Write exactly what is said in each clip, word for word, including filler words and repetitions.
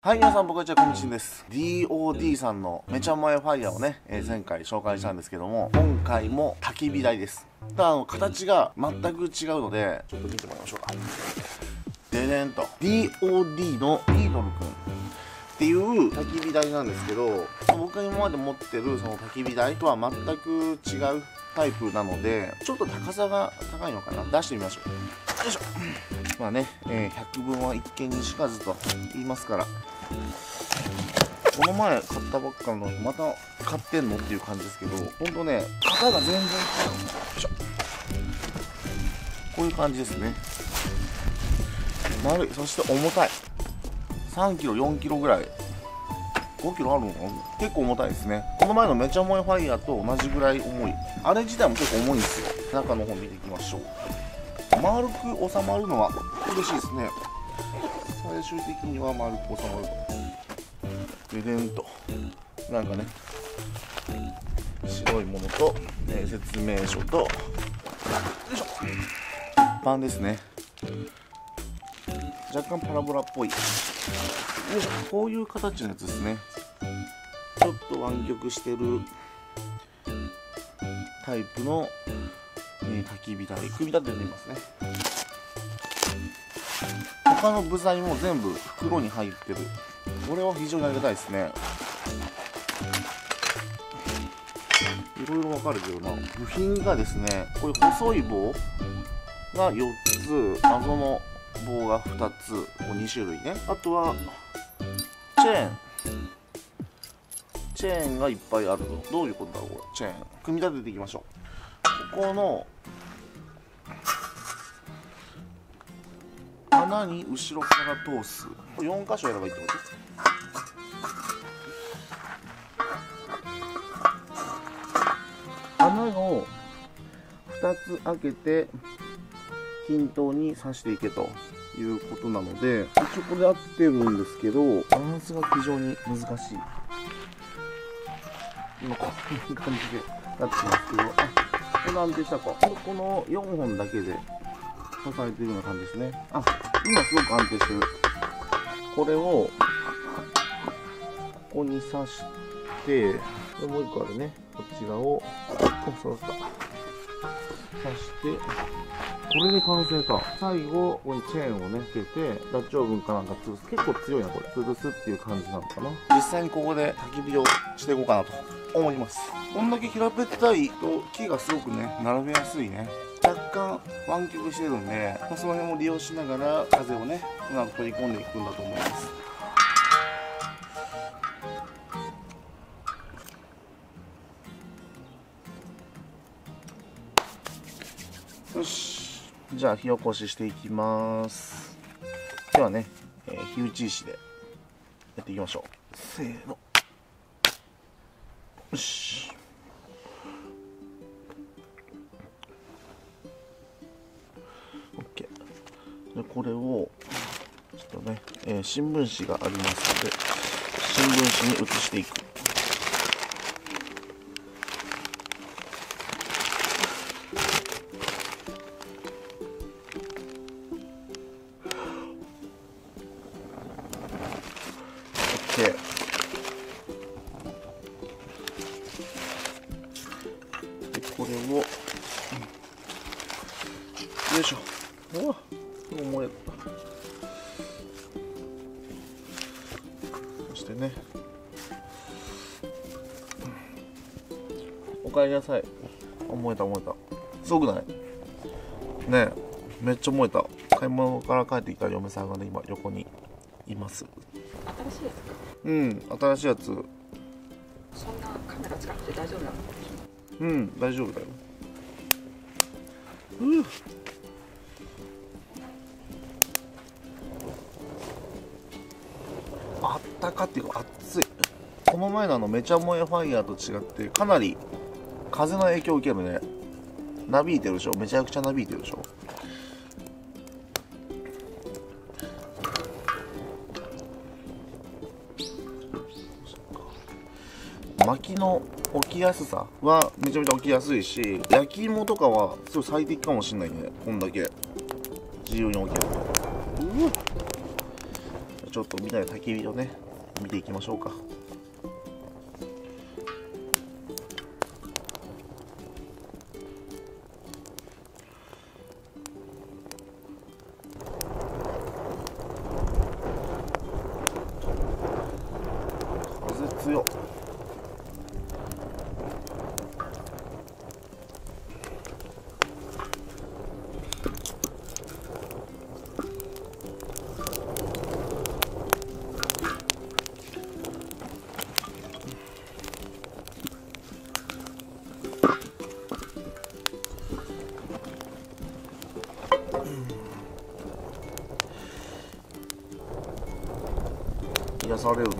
はい、皆さん、僕はじゃあ、こんちんです。ディーオーディー さんのめちゃ萌えファイヤーをね、えー、前回紹介したんですけども、今回も焚き火台です。ただ、あの、形が全く違うので、ちょっと見てもらいましょうか。ででんと。ディーオーディー のイードルくんっていう焚き火台なんですけど、僕が今まで持ってるその焚き火台とは全く違うタイプなので、ちょっと高さが高いのかな。出してみましょう。よいしょ。まあね、えー、百聞は一見にしかずと言いますから、この前買ったばっかのまた買ってんのっていう感じですけど、ほんとね、型が全然違う。よいしょ。こういう感じですね。丸い、そして重たい。さんキロ、よんキロぐらい。ごキロあるのかな。結構重たいですね。この前のめちゃ萌えファイヤーと同じぐらい重い。あれ自体も結構重いんですよ。中の方見ていきましょう。丸く収まるのは嬉しいですね。最終的には丸く収まると。ででんと。なんかね、白いものと、えー、説明書と、よいしょ。パンですね。若干パラボラっぽい。よいしょ。こういう形のやつですね。ちょっと湾曲してるタイプの、えー、焚き火台。組み立ててみますね。他の部材も全部袋に入ってる。これは非常にありがたいですね。いろいろ分かれてるな。部品がですね、こういう細い棒がよっつ、謎の棒がふたつ、に種類ね。あとはチェーンチェーンがいっぱいあると。どういうことだろうこれ。チェーン組み立てていきましょう。ここの穴に後ろから通す。よん箇所やればいいってことです。穴をふたつ開けて均等に刺していけということなので、一応これ合ってるんですけど、バランスが非常に難しい。今こういう感じでなってますけど、あ、これ安定したか。このよんほんだけで支えてるような感じですね。あ、今すごく安定してる。これをここに刺して、もう一個あるね。こちらを、お、そうだった。刺して、これで完成か。最後、ここにチェーンをね、つけて、ダッチオーブンかなんか潰す。結構強いな、これ。潰すっていう感じなのかな。実際にここで焚き火をしていこうかなと思います。こんだけ平べったいと木がすごくね、並べやすいね。若干湾曲してるんで、まあ、その辺も利用しながら風をね、うまく取り込んでいくんだと思います。よし、じゃあ火起こししていきます。ではね、えー、火打ち石でやっていきましょう。せーの。よし。OK。で、これを、ちょっとね、えー、新聞紙がありますので、新聞紙に移していく。OK。で、これを、よいしょ。うわ、重い。そしてね、おかえりなさい。あ、燃えた燃えた。すごくない？ねえ、めっちゃ燃えた。買い物から帰ってきた嫁さんがね、今横にいます。 新しいですか？ うん、新しいやつ。 そんなカメラ使って大丈夫なの？ うん、大丈夫だよ。うう。あったかっていうか暑い。この前のあのめちゃ萌えファイヤーと違ってかなり風の影響を受けるね。なびいてるでしょ。めちゃくちゃなびいてるでしょ。薪の起きやすさはめちゃめちゃ起きやすいし、焼き芋とかはすごい最適かもしれないね。こんだけ自由に置けると。うわ、ちょっちょっとみんなで焚き火をね見ていきましょうか。風強っ。癒されるな。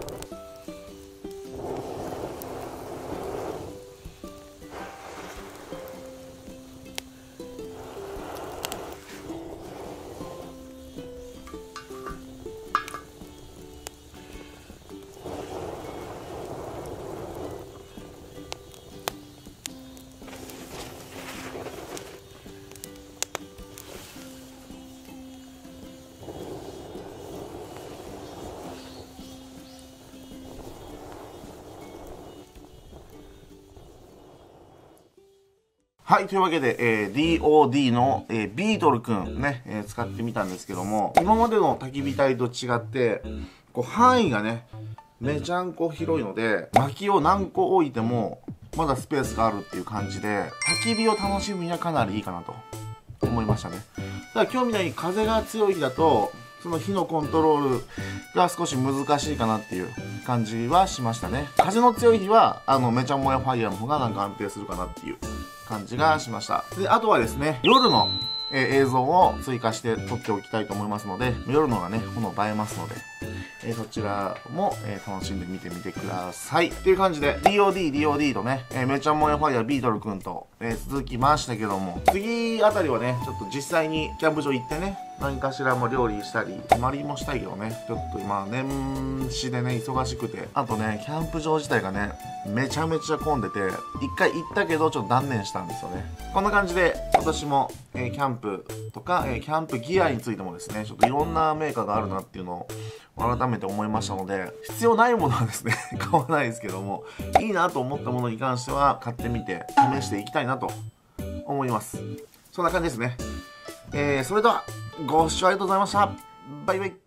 はい、というわけで、えー、ディーオーディー の、えー、ビートルくんね、えー、使ってみたんですけども、今までの焚き火台と違って、こう範囲がね、めちゃんこ広いので、薪を何個置いても、まだスペースがあるっていう感じで、焚き火を楽しむにはかなりいいかなと思いましたね。ただ今日みたいに風が強い日だと、その火のコントロールが少し難しいかなっていう感じはしましたね。風の強い日は、あの、めちゃもやファイヤーの方がなんか安定するかなっていう感じがしました。で、あとはですね、夜の、えー、映像を追加して撮っておきたいと思いますので、夜のがね、炎映えますので、えー、そちらも、えー、楽しんで見てみてください。っていう感じで、ディーオーディー、ディーオーディー とね、えー、めちゃもやファイヤービートルくんと、えー、続きましたけども、次あたりはね、ちょっと実際にキャンプ場行ってね、何かしらも料理したり、泊まりもしたいけどね、ちょっと今、年始でね、忙しくて、あとね、キャンプ場自体がね、めちゃめちゃ混んでて、一回行ったけど、ちょっと断念したんですよね。こんな感じで、今年も、えー、キャンプとか、えー、キャンプギアについてもですね、ちょっといろんなメーカーがあるなっていうのを改めて思いましたので、必要ないものはですね、買わないですけども、いいなと思ったものに関しては、買ってみて、試していきたいなと思います。そんな感じですね。えー、それでは、ご視聴ありがとうございました。バイバイ。